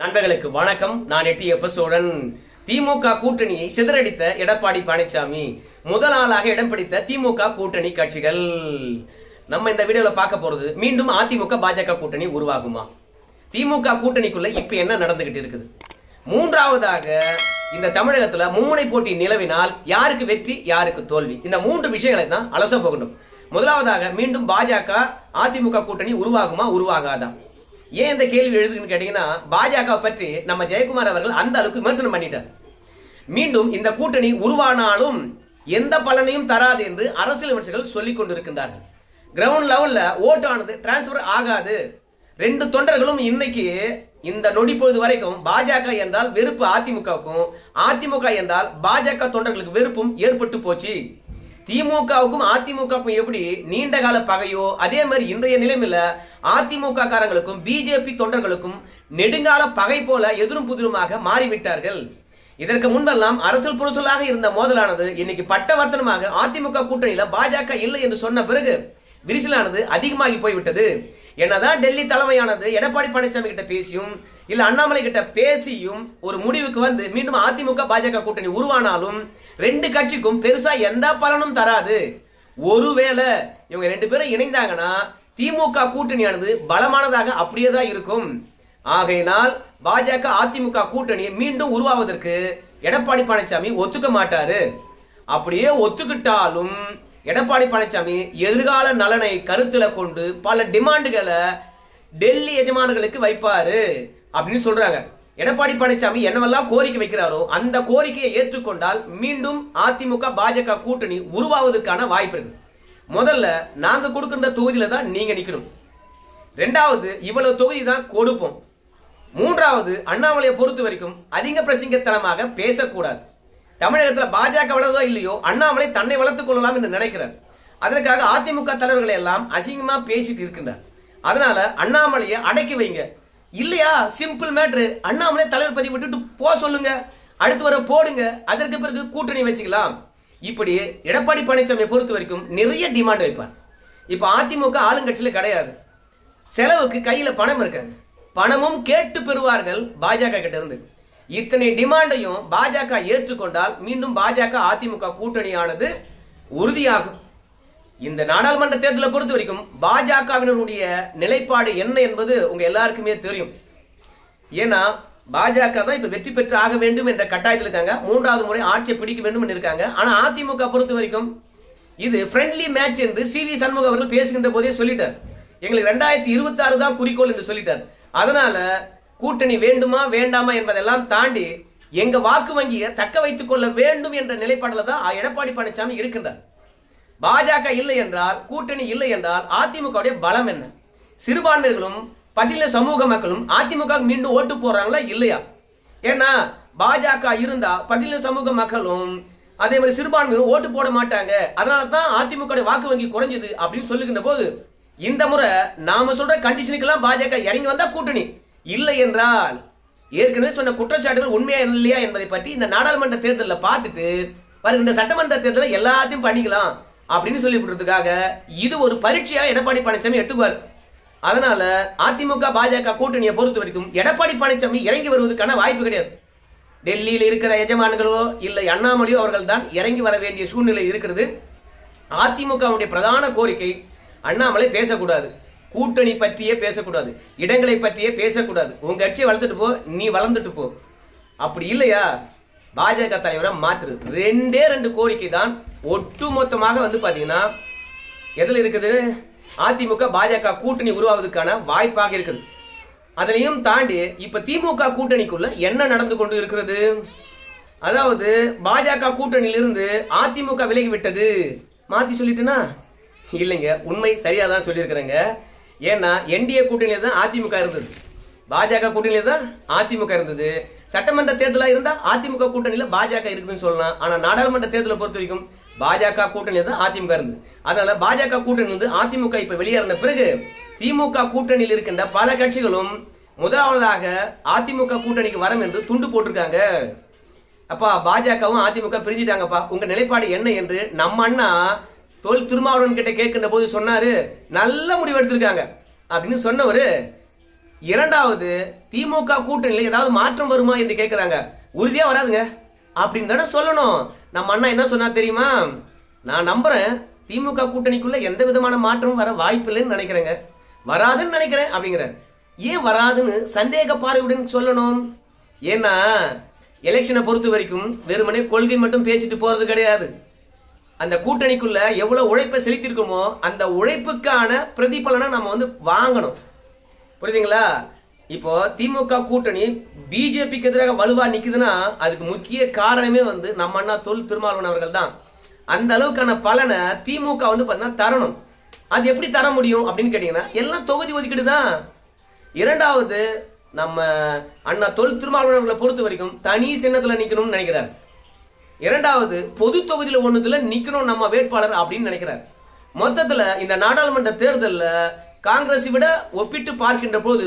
நண்பர்களுக்கு வணக்கம். நான் எட்டியப்பசோடன். திமுக கூட்டணியை சிதறடித்த எடப்பாடி பழனிசாமி முதல் ஆளாக இடம் பிடித்த திமுக கூட்டணி கட்சிகள். நம்ம இந்த வீடியோல பார்க்க போறது, மீண்டும் அதிமுக பாஜக கூட்டணி உருவாகுமா, திமுக கூட்டணிக்குள்ள இப்ப என்ன நடந்துகிட்டு இருக்குது, மூன்றாவதாக இந்த தமிழகத்துல மும்முனை போட்டி நிலவினால் யாருக்கு வெற்றி யாருக்கு தோல்வி, இந்த மூன்று விஷயங்களை தான் அலச போகணும். முதலாவதாக, மீண்டும் பாஜக அதிமுக கூட்டணி உருவாகுமா உருவாகாதா? ஏன் இந்த கேள்வி எழுதுன்னு கேட்டீங்கன்னா, பாஜக பற்றி நம்ம ஜெயக்குமார் அவர்கள் அந்த அளவுக்கு விமர்சனம் பண்ணிட்டார். மீண்டும் இந்த கூட்டணி உருவானாலும் எந்த பலனையும் தராது என்று அரசியல் விமர்சகர்கள் சொல்லிக் கொண்டிருக்கின்றார்கள். கிரவுண்ட் லெவல்ல ஓட்டானது டிரான்ஸ்பர் ஆகாது. ரெண்டு தொண்டர்களும் இன்னைக்கு இந்த நொடி பொழுது வரைக்கும் பாஜக என்றால் வெறுப்பு அதிமுகவுக்கும், அதிமுக என்றால் பாஜக தொண்டர்களுக்கு வெறுப்பும் ஏற்பட்டு போச்சு. திமுகவுக்கும் அதிமுகவுக்கும் எப்படி நீண்ட கால பகையோ, அதே மாதிரி இன்றைய நிலைமையில அதிமுக காரங்களுக்கும் பிஜேபி தொண்டர்களுக்கும் நெடுங்கால பகை போல எதிரும் புதிருமாக மாறிவிட்டார்கள். இதற்கு முன்பெல்லாம் அரசியல் புரசலாக இருந்த மோதலானது இன்னைக்கு பட்டவர்த்தனமாக அதிமுக கூட்டணியில பாஜக இல்லை என்று சொன்ன பிறகு விரிசலானது அதிகமாகி போய்விட்டது. என்னதான் டெல்லி தலைமையானது எடப்பாடி பழனிசாமி கிட்ட பேசியும் இல்ல அண்ணாமலை கிட்ட பேசியும் ஒரு முடிவுக்கு வந்து மீண்டும் அதிமுக பாஜக கூட்டணி உருவானாலும் ரெண்டு கட்சிக்கும் பெருசா எந்த பலனும் தராது. ஒருவேளை இவங்க ரெண்டு பேரும் இணைந்தாங்கன்னா திமுக கூட்டணியானது பலமானதாக அப்படியே தான் இருக்கும். ஆகையினால் பாஜக அதிமுக கூட்டணி மீண்டும் உருவாவதற்கு எடப்பாடி பழனிசாமி ஒத்துக்க மாட்டாரு. அப்படியே ஒத்துக்கிட்டாலும் எடப்பாடி பழனிசாமி எதிர்கால நலனை கருத்துல கொண்டு பல டிமாண்டுகளை டெல்லி எஜமானர்களுக்கு வைப்பாரு அப்படின்னு சொல்றாங்க. எடப்பாடி பழனிசாமி என்னவெல்லாம் கோரிக்கை வைக்கிறாரோ அந்த கோரிக்கையை ஏற்றுக்கொண்டால் மீண்டும் அதிமுக பாஜக கூட்டணி உருவாவதற்கான வாய்ப்பு இருக்கு. முதல்ல நாங்க கொடுக்கின்ற தொகுதியில தான் நீங்க நிக்கணும். ரெண்டாவது, இவ்வளவு தொகுதி தான் கொடுப்போம். மூன்றாவது, அண்ணாமலையை பொறுத்த வரைக்கும் அதிக பிரசங்கத்தனமாக பேசக்கூடாது. தமிழகத்துல பாஜக வளர்ந்தோ இல்லையோ அண்ணாமலை தன்னை வளர்த்துக் கொள்ளலாம் என்று நினைக்கிறார். அதற்காக அதிமுக தலைவர்களை எல்லாம் அசிங்கமா பேசிட்டு இருக்கின்றார். அதனால அண்ணாமலையை அடக்கி வைங்க. இல்லையா, சிம்பிள் மேட்ரு, அண்ணாமலை தலைவர் பதவி விட்டுட்டு போ சொல்லுங்க, அடுத்து வர போடுங்க, அதற்கு பிறகு கூட்டணி வச்சுக்கலாம். இப்படி எடப்பாடி பழனிசாமியை பொறுத்த வரைக்கும் நிறைய டிமாண்ட் வைப்பார். இப்ப அதிமுக ஆளுங்கட்சியில கிடையாது, செலவுக்கு கையில பணம் இருக்காது, பணமும் கேட்டு பெறுவார்கள் பாஜக கிட்ட இருந்து. இத்தனை டிமாண்டையும் பாஜக ஏற்றுக்கொண்டால் மீண்டும் பாஜக அதிமுக கூட்டணியானது உறுதியாகும். இந்த நாடாளுமன்ற தேர்தலை பொறுத்த வரைக்கும் பாஜகவினருடைய நிலைப்பாடு என்ன என்பது உங்க எல்லாருக்குமே தெரியும். ஏன்னா பாஜக தான் இப்ப வெற்றி பெற்று ஆக வேண்டும் என்ற கட்டாயத்தில் இருக்காங்க. மூன்றாவது முறை ஆட்சியை பிடிக்க வேண்டும் என்று இருக்காங்க. ஆனா அதிமுக பொறுத்த வரைக்கும் இது ஃப்ரெண்ட்லி மேட்ச் என்று சி.வி. சண்முகம் அவர்கள் பேசுகின்ற போதே சொல்லிட்டார். எங்களுக்கு 2026 தான் குறிக்கோள் என்று சொல்லிட்டார். அதனால கூட்டணி வேண்டுமா வேண்டாமா என்பதெல்லாம் தாண்டி எங்க வாக்கு வங்கியை தக்க வைத்துக் கொள்ள வேண்டும் என்ற நிலைப்பாடுல தான் எடப்பாடி பழனிசாமி இருக்கின்றார். பாஜக இல்லை என்றால், கூட்டணி இல்லை என்றால் அதிமுக பலம் என்ன? சிறுபான்மையினர்களும் பட்டியல சமூக மக்களும் அதிமுக மீண்டும் ஓட்டு போறாங்களா இல்லையா? ஏன்னா பாஜக இருந்தா பட்டியல சமூக மக்களும் அதே மாதிரி சிறுபான்மையினரும் ஓட்டு போட மாட்டாங்க. அதனால தான் அதிமுக வாக்கு வங்கி குறைஞ்சது அப்படின்னு சொல்லுகின்ற போது இந்த முறை நாம சொல்ற கண்டிஷனுக்கு எல்லாம் பாஜக இறங்கி வந்தா கூட்டணி, இல்லை என்றால் ஏற்கனவே சொன்ன குற்றச்சாட்டுகள் உண்மையா இல்லையா என்பதை பற்றி இந்த நாடாளுமன்ற தேர்தலில் பார்த்துட்டு வருகின்ற சட்டமன்ற தேர்தலில் எல்லாத்தையும் பண்ணிக்கலாம் அப்படின்னு சொல்லிவிடுறதுக்காக இது ஒரு பரீட்சையா எடப்பாடி பழனிசாமி எடுத்துக்குவார். அதனால அதிமுக பாஜக கூட்டணியை பொறுத்த வரைக்கும் எடப்பாடி பழனிசாமி இறங்கி வருவதற்கான வாய்ப்பு கிடையாது. டெல்லியில் இருக்கிற எஜமான்களோ இல்லை அண்ணாமலையோ அவர்கள் தான் இறங்கி வர வேண்டிய சூழ்நிலை இருக்கிறது. அதிமுகவுடைய பிரதான கோரிக்கை, அண்ணாமலை பேசக்கூடாது, கூட்டணி பற்றியே பேசக்கூடாது, இடங்களை பற்றியே பேசக்கூடாது, உங்க கட்சியை வளர்த்துட்டு போ, நீ வளர்ந்துட்டு போ. அப்படி இல்லையா பாஜக தலைவரை மாத்துறது. ரெண்டே ரெண்டு கோரிக்கை தான் ஒட்டுமொத்தமாக வந்து பாத்தீங்கன்னா எதுல இருக்குது, அதிமுக பாஜக கூட்டணி உருவாவதற்கான வாய்ப்பாக இருக்குது. அதிலையும் தாண்டி இப்ப திமுக கூட்டணிக்குள்ள என்ன நடந்து கொண்டு இருக்கிறது, அதாவது பாஜக கூட்டணியிலிருந்து அதிமுக விலகி விட்டது. மாத்தி சொல்லிட்டுனா இல்லைங்க, உண்மை சரியாதான் சொல்லியிருக்கிறேங்க. ஏன்னா என்டிஏ கூட்டணியில தான் அதிமுக இருந்தது, பாஜக கூட்டணியில தான் அதிமுக இருந்தது. சட்டமன்ற தேர்தலா இருந்தா அதிமுக கூட்டணியில பாஜக இருக்குதுன்னு சொல்லலாம். ஆனா நாடாளுமன்ற தேர்தலை பொறுத்த வரைக்கும் பாஜக கூட்டணியில தான் அதிமுக இருந்தது. அதனால பாஜக கூட்டணியிலிருந்து அதிமுக இப்ப வெளியேறின பிறகு திமுக கூட்டணியில் இருக்கின்ற பல கட்சிகளும் முதலாவதாக அதிமுக கூட்டணிக்கு வரும் என்று துண்டு போட்டிருக்காங்க. அப்பா பாஜகவும் அதிமுக பிரிஞ்சிட்டாங்கப்பா, உங்க நிலைப்பாடு என்ன என்று நம்ம அண்ணா தொல் திருமாவளவன் கிட்ட கேட்கின்ற போது சொன்னாரு, நல்ல முடிவு எடுத்திருக்காங்க அப்படின்னு சொன்னவரு இரண்டாவது, திமுக கூட்டணியில் ஏதாவது மாற்றம் வருமா என்று கேட்கிறாங்க. உறுதியா வராதுங்க அப்படின்னு தானே சொல்லணும். நம்ம அண்ணா என்ன சொன்னா தெரியுமா? நான் நம்புறேன் திமுக கூட்டணிக்குள்ள எந்த விதமான மாற்றமும் வர வாய்ப்பில்லைன்னு நினைக்கிறேங்க, வராதுன்னு நினைக்கிறேன் அப்படிங்கிற. ஏன் வராதுன்னு சந்தேக பார்வையுடன் சொல்லணும். ஏன்னா எலெக்ஷனை பொறுத்த வரைக்கும் வெறுமனே கொள்கை மட்டும் பேசிட்டு போறது கிடையாது. அந்த கூட்டணிக்குள்ள எவ்வளவு உழைப்பை செலுத்திருக்கோமோ அந்த உழைப்புக்கான பிரதிபலனை நம்ம வாங்கணும். புரியுதுங்களா? இப்போ திமுக கூட்டணி பிஜேபிக்கு எதிராக வலுவா நிக்குதுன்னா அதுக்கு முக்கிய காரணமே நம்ம அண்ணா தொல் திருமாவளவன் அவர்கள் தான். அந்த அளவுக்கான பலனை திமுக பாத்தீங்கன்னா தரணும். அது எப்படி தர முடியும் அப்படின்னு கேட்டீங்கன்னா எல்லாம் தொகுதி ஒதுக்கீடு தான். இரண்டாவது, நம்ம அண்ணா தொல் திருமாவளவன் அவர்களை பொறுத்த வரைக்கும் தனி சின்னத்துல நிக்கணும்னு நினைக்கிறார். இரண்டாவது, பொது தொகுதியில ஒண்ணுல நிக்கணும் நம்ம வேட்பாளர் அப்படின்னு நினைக்கிறார். மொத்தத்துல இந்த நாடாளுமன்ற தேர்தல்ல காங்கிரஸ் விட ஒப்பிட்டு பார்க்கின்ற போது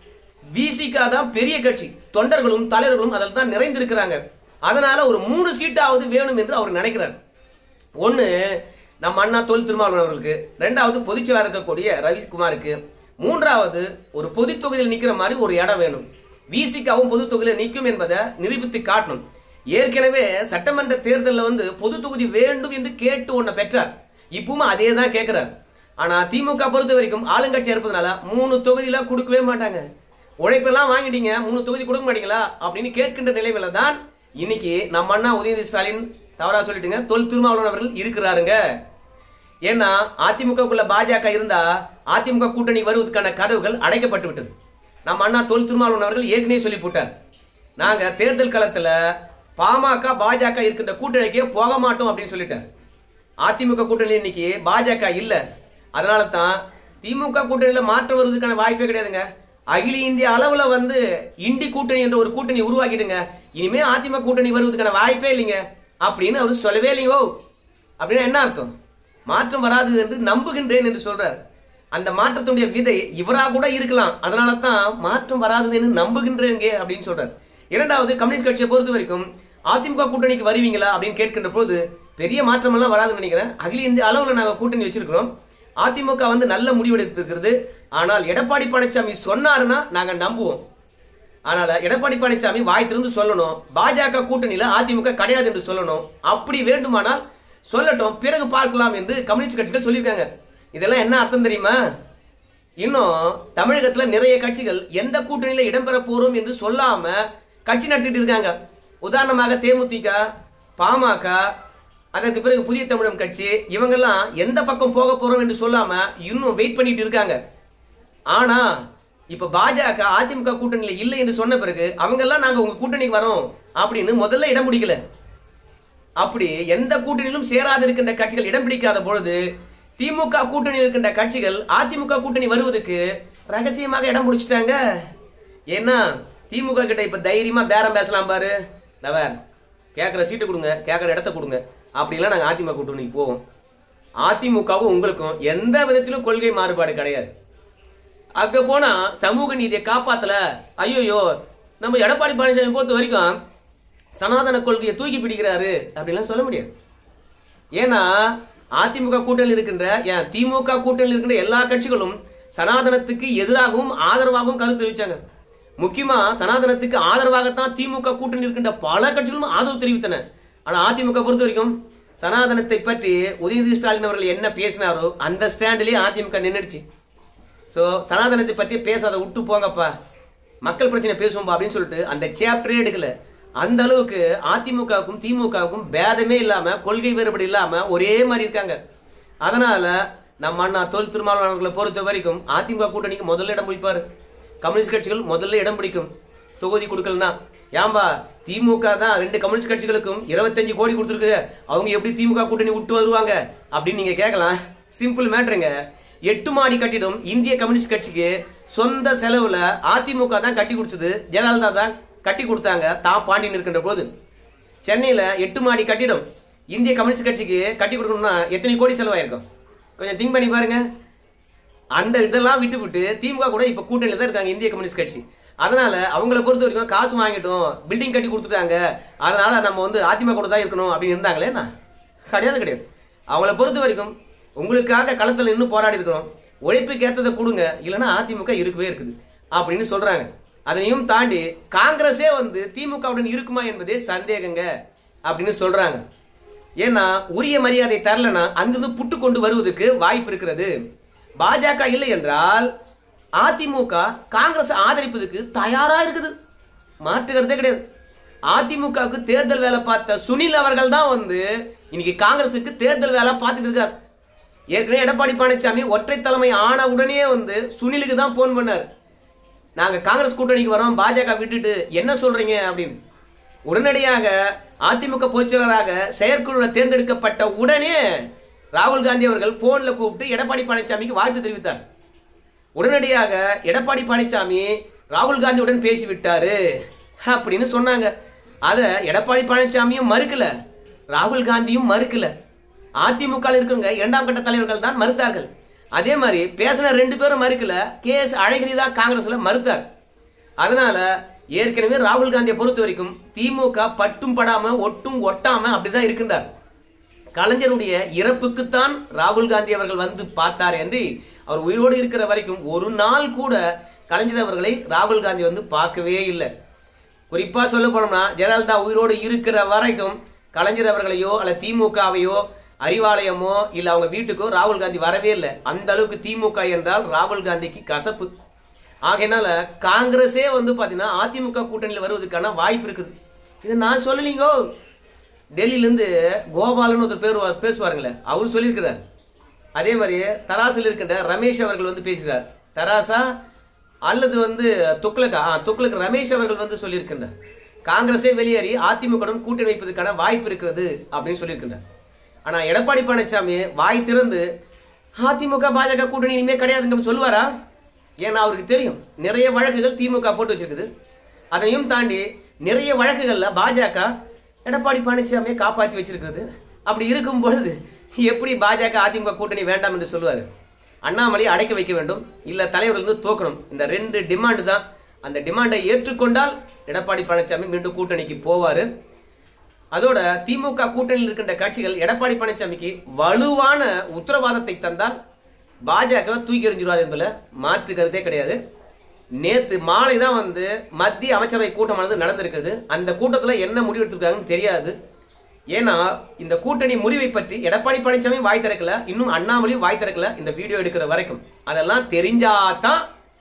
விசிக தான் பெரிய கட்சி, தொண்டர்களும் தலைவர்களும் அதில் தான் நிறைந்திருக்கிறாங்க. அதனால ஒரு 3 சீட்டாவது வேணும் என்று அவர் நினைக்கிறார். ஒன்னு நம்ம அண்ணா தொல் திருமாவளவன் அவர்களுக்கு, இரண்டாவது பொதுச்செயலாளர் இருக்கக்கூடிய ரவிக்குமாருக்கு, மூன்றாவது ஒரு பொது தொகுதியில் நிக்கிற மாதிரி ஒரு இடம் வேணும். விசிகாவும் பொது தொகுதியில் நிற்கும் என்பதை நிரூபித்து காட்டணும். ஏற்கனவே சட்டமன்ற தேர்தலில் பொது தொகுதி வேண்டும் என்று கேட்டு ஒன்ன பெற்றார். இப்பவும் அதே தான் கேட்கிறார். ஆனா திமுக பொறுத்த வரைக்கும் ஆளுங்கட்சியா இருப்பதனால 3 தொகுதியில கொடுக்கவே மாட்டாங்க. உழைப்பெல்லாம் வாங்கிட்டீங்க, 3 தொகுதி கொடுக்க மாட்டீங்களா அப்படின்னு கேட்கின்ற நிலையில தான் இன்னைக்கு நம்ம அண்ணா உதயநிதி ஸ்டாலின் தவறா சொல்லிட்டுங்க தொல் திருமாவளவன் அவர்கள் இருக்கிறாருங்க. ஏன்னா அதிமுகக்குள்ள பாஜக இருந்தா அதிமுக கூட்டணி வருவதற்கான கதவுகள் அடைக்கப்பட்டு விட்டது. நம்ம அண்ணா தொல் திருமாவளவன் அவர்கள் ஏற்கனவே சொல்லி போட்டார், நாங்க தேர்தல் களத்துல பாமக பாஜக இருக்கின்ற கூட்டணிக்கே போக மாட்டோம் அப்படின்னு சொல்லிட்டார். அதிமுக கூட்டணி இன்னைக்கு பாஜக இல்ல, அதனால தான் திமுக கூட்டணியில மாற்றம் வருவதற்கான வாய்ப்பே கிடையாதுங்க. அகில இந்திய அளவுல இண்டி கூட்டணி என்ற ஒரு கூட்டணி உருவாக்கிடுங்க, இனிமே அதிமுக கூட்டணி வருவதற்கான வாய்ப்பே இல்லைங்க அப்படின்னு அவர் சொல்லவே இல்லையோ. அப்படின்னா என்ன அர்த்தம்? மாற்றம் வராது என்று நம்புகின்றேன் என்று சொல்றார். அந்த மாற்றத்துடைய விதை இவரா கூட இருக்கலாம், அதனால தான் மாற்றம் வராது என்று நம்புகின்றேங்க அப்படின்னு சொல்றார். இரண்டாவது, கம்யூனிஸ்ட் கட்சியை பொறுத்த வரைக்கும் அதிமுக கூட்டணிக்கு வருவீங்களா அப்படின்னு கேட்கின்ற போது பெரிய மாற்றம் எல்லாம் வராதுன்னு நினைக்கிறேன். அகில இந்திய அளவுல நாங்க கூட்டணி வச்சிருக்கிறோம், அதிமுக நல்ல முடிவெடுத்திருக்கிறது. ஆனால் எடப்பாடி பழனிசாமி சொன்னாருன்னா நாங்க நம்புவோம். அதனால எடப்பாடி பழனிசாமி வாய் திறந்து சொல்லணும், பாஜக கூட்டணியில அதிமுக கிடையாது என்று சொல்லணும். அப்படி வேண்டுமானால் சொல்லட்டும், பிறகு பார்க்கலாம் என்று கம்யூனிஸ்ட் கட்சிகள் சொல்லியிருக்காங்க. இதெல்லாம் என்ன அர்த்தம் தெரியுமா? இன்னும் தமிழகத்துல நிறைய கட்சிகள் எந்த கூட்டணியில இடம்பெற போறோம் என்று சொல்லாம கட்சி நடத்திட்டு இருக்காங்க. உதாரணமாக தேமுதிக, பாமக, அதற்கு பிறகு புதிய தமிழகம் கட்சி, இவங்கெல்லாம் எந்த பக்கம் போக போறோம் என்று சொல்லாம இன்னும் வெயிட் பண்ணிட்டு இருக்காங்க. ஆனா இப்ப பாஜக அதிமுக கூட்டணியில இல்லை என்று சொன்ன பிறகு அவங்க எல்லாம் நாங்க உங்க கூட்டணிக்கு வரோம் அப்படின்னு முதல்ல இடம் பிடிக்கல. அப்படி எந்த கூட்டணியிலும் சேராது இருக்கின்ற கட்சிகள் இடம் பிடிக்காத பொழுது திமுக கூட்டணியில் இருக்கின்ற கட்சிகள் அதிமுக கூட்டணி வருவதற்கு ரகசியமாக இடம் பிடிச்சிட்டாங்க. ஏன்னா திமுக கிட்ட இப்ப தைரியமா பேரம் பேசலாம் பாரு, கேட்கிற சீட்டு கொடுங்க, கேட்கிற இடத்த கொடுங்க, அப்படிலாம் நாங்க அதிமுக கூட்டணிக்கு போவோம். அதிமுகவும் உங்களுக்கும் எந்த விதத்திலும் கொள்கை மாறுபாடு கிடையாது. அங்க போனா சமூக நீதியை காப்பாத்தல, ஐயோ நம்ம எடப்பாடி பழனிசாமி பொறுத்த வரைக்கும் சனாதன கொள்கையை தூக்கி பிடிக்கிறாரு அப்படின்லாம் சொல்ல முடியாது. ஏன்னா அதிமுக கூட்டணியில் இருக்கின்ற திமுக கூட்டணியில் இருக்கின்ற எல்லா கட்சிகளும் சனாதனத்துக்கு எதிராகவும் ஆதரவாகவும் கருத்து தெரிவிச்சாங்க. முக்கியமா சனாதனத்துக்கு ஆதரவாகத்தான் திமுக கூட்டணி இருக்கின்ற பல கட்சிகளும் ஆதரவு தெரிவித்தன. ஆனா அதிமுக பொறுத்த வரைக்கும் சனாதனத்தை பற்றி உதயநிதி ஸ்டாலின் அவர்கள் என்ன பேசினாரோ அந்த ஸ்டாண்டிலேயே அதிமுக நின்றுச்சு. சோ சனாதனத்தை பற்றி பேசாத, விட்டு போங்கப்பா, மக்கள் பிரச்சனை பேசுவோம் அப்படின்னு சொல்லிட்டு அந்த சாப்டரே எடுக்கல. அந்த அளவுக்கு அதிமுகவுக்கும் திமுகவுக்கும் பேதமே இல்லாம, கொள்கை வேறுபாடு இல்லாம ஒரே மாதிரி இருக்காங்க. அதனால நம்ம அண்ணா தொல் திருமாவளவன் அவர்களை பொறுத்த வரைக்கும் அதிமுக கூட்டணிக்கு முதல்ல இடம் பிடிப்பாரு. கம்யூனிஸ்ட் கட்சிகள் முதல்ல இடம் பிடிக்கும் தொகுதி கொடுக்கலனா. ஏம்பா திமுக தான் 2 கம்யூனிஸ்ட் கட்சிகளுக்கும் 25 கோடி கொடுத்துருக்கு, அவங்க எப்படி திமுக கூட்டணி விட்டு வருவாங்க அப்படின்னு நீங்க கேட்கலாம். சிம்பிள் மேட்டருங்க. 8 மாடி கட்டிடம் இந்திய கம்யூனிஸ்ட் கட்சிக்கு சொந்த செலவுல அதிமுக தான் கட்டி கொடுத்தது, ஜெயலலிதா தான் கட்டி கொடுத்தாங்க. பாண்டியன் இருக்கின்ற போது சென்னையில 8 மாடி கட்டிடம் இந்திய கம்யூனிஸ்ட் கட்சிக்கு கட்டி கொடுக்கணும்னா எத்தனை கோடி செலவாயிருக்கும்? கொஞ்சம் திங்க் பண்ணி பாருங்க. அந்த இதெல்லாம் விட்டு திமுக கூட இப்ப கூட்டணியில தான் இருக்காங்க இந்திய கம்யூனிஸ்ட் கட்சி. அதனால அவங்கள பொறுத்த வரைக்கும் காசு வாங்கிட்டோம், பில்டிங் கட்டி கொடுத்துட்டாங்க, அதனால நம்ம அதிமுக கூட தான் இருக்கணும் அப்படின்னு இருந்தாங்களே. கிடையாது. அவங்கள பொறுத்த வரைக்கும் உங்களுக்காக களத்தில் இன்னும் போராடி இருக்கிறோம், உழைப்புக்கு ஏற்றதை கொடுங்க, இல்லைன்னா அதிமுக இருக்கவே இருக்குது. அப்படின்னு சொல்றாங்க. அதனையும் தாண்டி காங்கிரஸே வந்து திமுகவுடன் இருக்குமா என்பதே சந்தேகங்க அப்படின்னு சொல்றாங்க. ஏன்னா உரிய மரியாதை தரலனா அங்கிருந்து புட்டு கொண்டு வருவதற்கு வாய்ப்பு இருக்கிறது. பாஜக இல்லை என்றால் அதிமுக காங்கிரஸ் ஆதரிப்பதற்கு தயாரா இருக்குது, மாற்றுகிறதே கிடையாது. அதிமுகவுக்கு தேர்தல் வேலை பார்த்த சுனில் அவர்கள் தான் வந்து இன்னைக்கு காங்கிரசுக்கு தேர்தல் வேலை பார்த்துட்டு இருக்கார். ஏற்கனவே எடப்பாடி பழனிசாமி ஒற்றை தலைமை ஆன உடனே வந்து சுனிலுக்கு தான் போன் பண்ணார், நாங்க காங்கிரஸ் கூட்டணிக்கு வரோம், பாஜக விட்டுட்டு என்ன சொல்றீங்க அப்படின்னு. உடனடியாக அதிமுக பொதுச்செயலராக செயற்குழு தேர்ந்தெடுக்கப்பட்ட உடனே ராகுல் காந்தி அவர்கள் போன்ல கூப்பிட்டு எடப்பாடி பழனிசாமிக்கு வாழ்த்து தெரிவித்தார். உடனடியாக எடப்பாடி பழனிசாமி ராகுல் காந்தியுடன் பேசிவிட்டாரு அப்படின்னு சொன்னாங்க. அத எடப்பாடி பழனிசாமியும் மறுக்கல, ராகுல் காந்தியும் மறுக்கல. அதிமுக இருக்கிறவங்க இரண்டாம் கட்ட தலைவர்கள் தான் மறுத்தார்கள். அதே மாதிரி பேசின ரெண்டு பேரும் மறுக்கல, கே.எஸ். அழகிரி தான் காங்கிரஸ்ல மறுத்தார். அதனால ஏற்கனவே ராகுல் காந்தியை பொறுத்த வரைக்கும் திமுக பட்டும் படாம ஒட்டும் ஒட்டாம அப்படிதான் இருக்கின்றார். கலைஞருடைய இறப்புக்குத்தான் ராகுல் காந்தி அவர்கள் வந்து பார்த்தார் என்று, அவர் உயிரோடு இருக்கிற வரைக்கும் ஒரு நாள் கூட கலைஞர் அவர்களை ராகுல் காந்தி வந்து பார்க்கவே இல்லை. குறிப்பா சொல்ல போனோம்னா ஜெயலலிதா உயிரோடு இருக்கிற வரைக்கும் கலைஞர் அவர்களையோ அல்ல திமுகவையோ அறிவாலயமோ இல்ல அவங்க வீட்டுக்கோ ராகுல் காந்தி வரவே இல்லை. அந்த அளவுக்கு திமுக என்றால் ராகுல் காந்திக்கு கசப்பு. ஆகையினால காங்கிரஸே வந்து பாத்தீங்கன்னா அதிமுக கூட்டணியில் வருவதற்கான வாய்ப்பு இருக்குது. இது நான் சொல்லலீங்கோ, டெல்லியில இருந்து கோபாலன் ஒரு பேர் பேசுவாருங்களே அவரு சொல்லியிருக்கிறார். அதே மாதிரி தராசில் இருக்கின்ற ரமேஷ் அவர்கள் வந்து பேசுகிறார். தராசா அல்லது வந்து துக்ளக் ரமேஷ் அவர்கள் வந்து சொல்லியிருக்கின்றார், காங்கிரஸே வெளியேறி அதிமுக கூட்டணி வைப்பதற்கான வாய்ப்பு இருக்கிறது அப்படின்னு சொல்லியிருக்கின்றார். ஆனா எடப்பாடி பழனிசாமி வாய் திறந்து அதிமுக பாஜக கூட்டணி இனிமே கிடையாதுன்னு சொல்லுவாரா? ஏன்னா அவருக்கு தெரியும் நிறைய வழக்குகள் திமுக போட்டு வச்சிருக்குது. அதையும் தாண்டி நிறைய வழக்குகள்ல பாஜக எடப்பாடி பழனிசாமியை காப்பாற்றி வச்சிருக்கிறது. அப்படி இருக்கும் பொழுது எப்படி பாஜக அதிமுக கூட்டணி வேண்டாம் என்று சொல்லுவாரு? அண்ணாமலை அடைக்க வைக்க வேண்டும், இல்ல தலைவர்கள் வந்து தோக்கணும். இந்த ரெண்டு டிமாண்ட் தான். அந்த டிமாண்டை ஏற்றுக்கொண்டால் எடப்பாடி பழனிசாமி மீண்டும் கூட்டணிக்கு போவாரு. அதோட திமுக கூட்டணியில் இருக்கின்ற கட்சிகள் எடப்பாடி பழனிசாமிக்கு வலுவான உத்தரவாதத்தை தந்தால் பாஜக தூக்கி எறிஞ்சிருவார் என்பதுல மாற்று கருத்தே கிடையாது. நேத்து மாலை தான் வந்து மத்திய அமைச்சரவை கூட்டமானது நடந்திருக்கிறது. அந்த கூட்டத்தில் என்ன முடிவு எடுத்திருக்காங்கன்னு தெரியாது. ஏன்னா இந்த கூட்டணி முடிவை பற்றி எடப்பாடி பழனிசாமி வாய் திறக்கல, இன்னும் அண்ணாமலையும் வாய் திறக்கல இந்த வீடியோ எடுக்கிற வரைக்கும். அதெல்லாம் தெரிஞ்சாதான்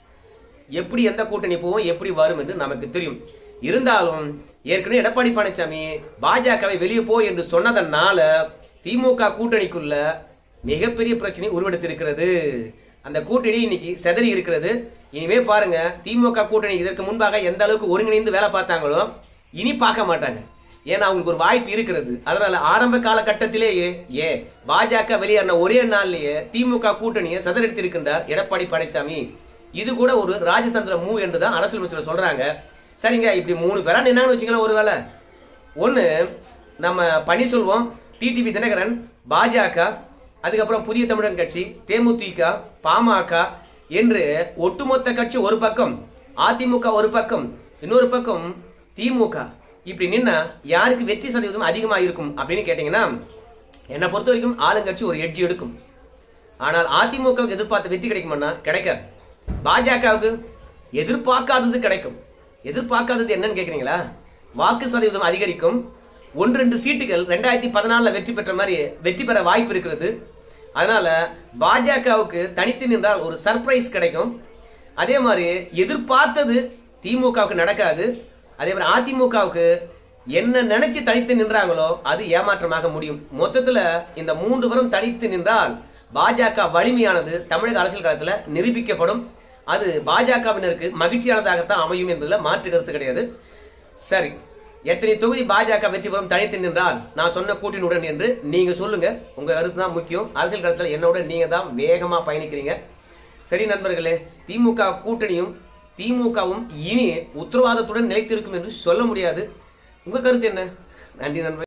எப்படி எந்த கூட்டணி போவோம் எப்படி வரும் என்று நமக்கு தெரியும். இருந்தாலும் ஏற்கனவே எடப்பாடி பழனிசாமி பாஜகவை வெளியே போ என்று சொன்னதனால திமுக கூட்டணிக்குள்ள மிகப்பெரிய பிரச்சனை உருவெடுத்திருக்கிறது. அந்த கூட்டணி இன்னைக்கு செதறி இருக்கிறது. இனிமே பாருங்க, திமுக கூட்டணி இதற்கு முன்பாக எந்த அளவுக்கு ஒருங்கிணைந்து வேலை பார்த்தாங்களோ இனி பார்க்க மாட்டாங்க. ஏன்னா அவங்களுக்கு ஒரு வாய்ப்பு இருக்கிறது. அதனால ஆரம்ப கால கட்டத்திலேயே பாஜக வெளியேறின ஒரே நாள்லயே திமுக கூட்டணியை செதறடித்திருக்கின்றார் எடப்பாடி பழனிசாமி. இது கூட ஒரு ராஜதந்திர மூவ் என்றுதான் அரசியல் அமைச்சர் சொல்றாங்க. சரிங்க, இப்படி 3 பேரா நின்னான்னு வச்சுக்கலாம். ஒருவேளை ஒண்ணு நம்ம பன்னீர்செல்வம், டிடிவி தினகரன், பாஜக, அதுக்கப்புறம் புதிய தமிழன் கட்சி, தேமுதிக, பாமக என்று ஒட்டுமொத்த கட்சி ஒரு பக்கம், அதிமுக ஒரு பக்கம், இன்னொரு பக்கம் திமுக. இப்படி நின்னா யாருக்கு வெற்றி சதவீதம் அதிகமா இருக்கும் அப்படின்னு கேட்டீங்கன்னா என்னை பொறுத்த வரைக்கும் ஆளுங்கட்சி ஒரு எட்ஜ் எடுக்கும். ஆனால் அதிமுகவுக்கு எதிர்பார்த்த வெற்றி கிடைக்கும்னா கிடைக்காது. பாஜகவுக்கு எதிர்பார்க்காதது கிடைக்கும். எதிர்பார்க்காதது என்னன்னு கேக்குறீங்களா? வாக்கு சதவீதம் அதிகரிக்கும். 1-2 சீட்டுகள் 2014 வெற்றி பெற்ற மாதிரி வெற்றி பெற வாய்ப்பு இருக்கிறது. அதனால பாஜகவுக்கு தனித்து நின்றால் ஒரு சர்ப்ரைஸ் கிடைக்கும். அதே மாதிரி எதிர்பார்த்தது திமுகவுக்கு நடக்காது. அதே மாதிரி அதிமுகவுக்கு என்ன நினைச்சு தனித்து நின்றாங்களோ அது ஏமாற்றமாக முடியும். மொத்தத்துல இந்த 3 பேரும் தனித்து நின்றால் பாஜக வலிமையானது தமிழக அரசியல் களத்துல நிரூபிக்கப்படும். அது பாஜகவினருக்கு மகிழ்ச்சியானதாகத்தான் அமையும் என்பதுல மாற்று கருத்து கிடையாது. சரி, எத்தனை தொகுதி பாஜக வெற்றி பெறும் தனித்து நின்றால் நான் சொன்ன கூட்டணியுடன் என்று நீங்க சொல்லுங்க. உங்க கருத்து தான் முக்கியம். அரசியல் களத்துல என்னோட நீங்க தான் வேகமா பயணிக்கிறீங்க. சரி நண்பர்களே, திமுக கூட்டணியும் திமுகவும் இனி உத்தரவாதத்துடன் நிலைத்திருக்கும் என்று சொல்ல முடியாது. உங்க கருத்து என்ன? நன்றி நண்பர்களே.